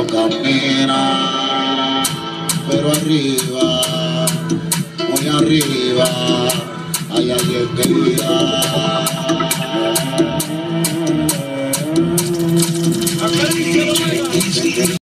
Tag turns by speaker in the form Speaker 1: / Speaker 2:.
Speaker 1: camina, pero arriba, muy arriba, hay alguien que mira.